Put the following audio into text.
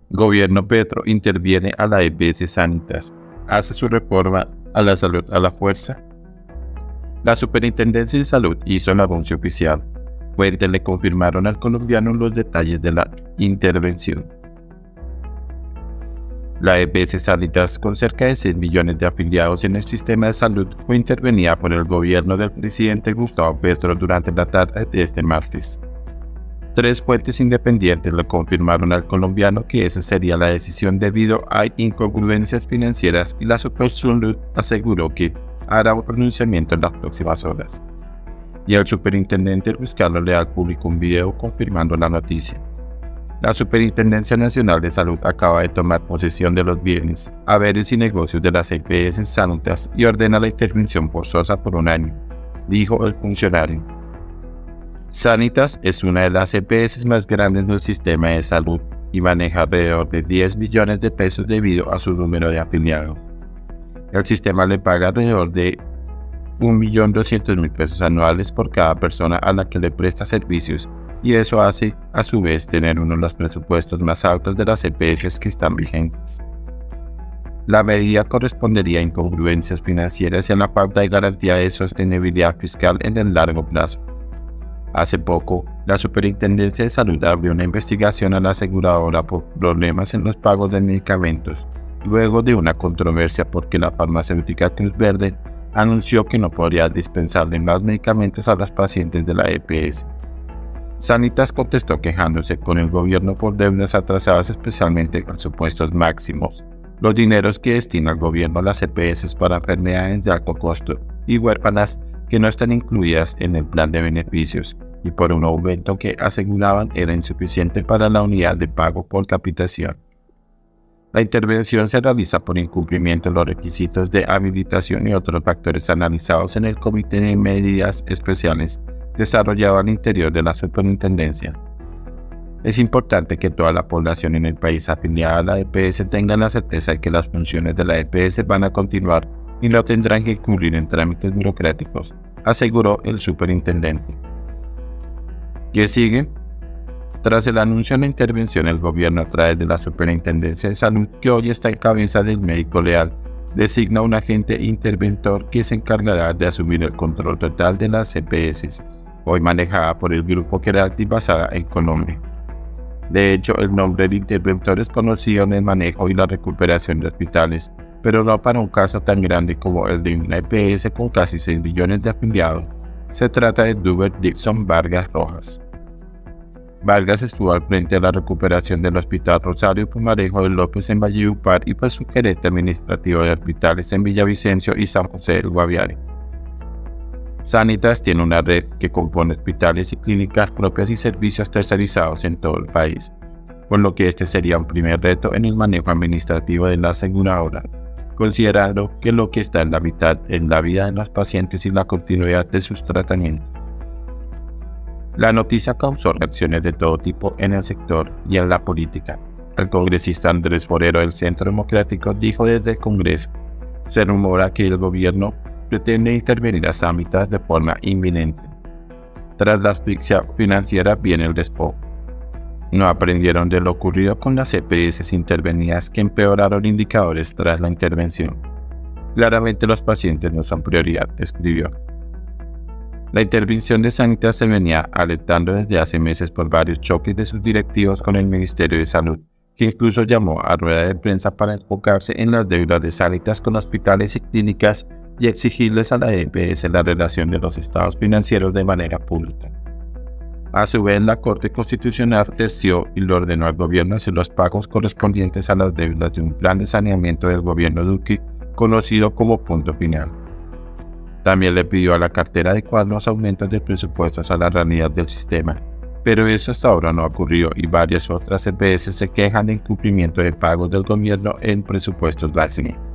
Gobierno Petro interviene a la EPS Sanitas, hace su reforma a la salud a la fuerza. La Superintendencia de Salud hizo el anuncio oficial. Fuentes le confirmaron al colombiano los detalles de la intervención. La EPS Sanitas, con cerca de 6 millones de afiliados en el sistema de salud, fue intervenida por el gobierno del presidente Gustavo Petro durante la tarde de este martes. 3 fuentes independientes le confirmaron al colombiano que esa sería la decisión debido a incongruencias financieras y la Supersalud aseguró que hará un pronunciamiento en las próximas horas. Y el superintendente Luis Carlos Leal publicó un video confirmando la noticia. La Superintendencia Nacional de Salud acaba de tomar posesión de los bienes, haberes y negocios de las EPS Sanitas y ordena la intervención forzosa por 1 año, dijo el funcionario. Sanitas es una de las EPS más grandes del sistema de salud y maneja alrededor de 10 billones de pesos debido a su número de afiliados. El sistema le paga alrededor de 1.200.000 pesos anuales por cada persona a la que le presta servicios, y eso hace, a su vez, tener uno de los presupuestos más altos de las EPS que están vigentes. La medida correspondería a incongruencias financieras y a la falta de garantía de sostenibilidad fiscal en el largo plazo. Hace poco, la Superintendencia de Salud abrió una investigación a la aseguradora por problemas en los pagos de medicamentos, luego de una controversia porque la farmacéutica Cruz Verde anunció que no podría dispensarle más medicamentos a los pacientes de la EPS. Sanitas contestó quejándose con el gobierno por deudas atrasadas, especialmente en presupuestos máximos, los dineros que destina el gobierno a las EPS para enfermedades de alto costo y huérfanas que no están incluidas en el plan de beneficios, y por un aumento que aseguraban era insuficiente para la unidad de pago por capitación. La intervención se realiza por incumplimiento de los requisitos de habilitación y otros factores analizados en el Comité de Medidas Especiales desarrollado al interior de la Superintendencia. Es importante que toda la población en el país afiliada a la EPS tenga la certeza de que las funciones de la EPS van a continuar y no tendrán que incurrir en trámites burocráticos, aseguró el superintendente. ¿Qué sigue? Tras el anuncio de la intervención, el gobierno, a través de la Superintendencia de Salud, que hoy está en cabeza del médico Leal, designa un agente interventor que se encargará de asumir el control total de las EPS, hoy manejada por el grupo Keralty basada en Colombia. De hecho, el nombre del interventor es conocido en el manejo y la recuperación de hospitales, pero no para un caso tan grande como el de una EPS con casi 6 millones de afiliados. Se trata de Dubert Dixon Vargas Rojas. Vargas estuvo al frente de la recuperación del Hospital Rosario Pumarejo de López en Valledupar y fue su gerente administrativo de hospitales en Villavicencio y San José del Guaviare. Sanitas tiene una red que compone hospitales y clínicas propias y servicios tercerizados en todo el país, por lo que este sería un primer reto en el manejo administrativo de la aseguradora, considerando que lo que está en la mitad es la vida de los pacientes y la continuidad de sus tratamientos. La noticia causó reacciones de todo tipo en el sector y en la política. El congresista Andrés Forero del Centro Democrático dijo desde el Congreso: se rumora que el gobierno pretende intervenir a Sanitas de forma inminente. Tras la asfixia financiera viene el despojo. No aprendieron de lo ocurrido con las EPS intervenidas que empeoraron indicadores tras la intervención. Claramente los pacientes no son prioridad, escribió. La intervención de Sanitas se venía alertando desde hace meses por varios choques de sus directivos con el Ministerio de Salud, que incluso llamó a rueda de prensa para enfocarse en las deudas de Sanitas con hospitales y clínicas y exigirles a la EPS la relación de los estados financieros de manera pública. A su vez, la Corte Constitucional terció y le ordenó al gobierno hacer los pagos correspondientes a las deudas de un plan de saneamiento del gobierno Duque, conocido como Punto Final. También le pidió a la cartera adecuar los aumentos de presupuestos a la realidad del sistema, pero eso hasta ahora no ha ocurrido y varias otras EPS se quejan de incumplimiento de pagos del gobierno en presupuestos máximos.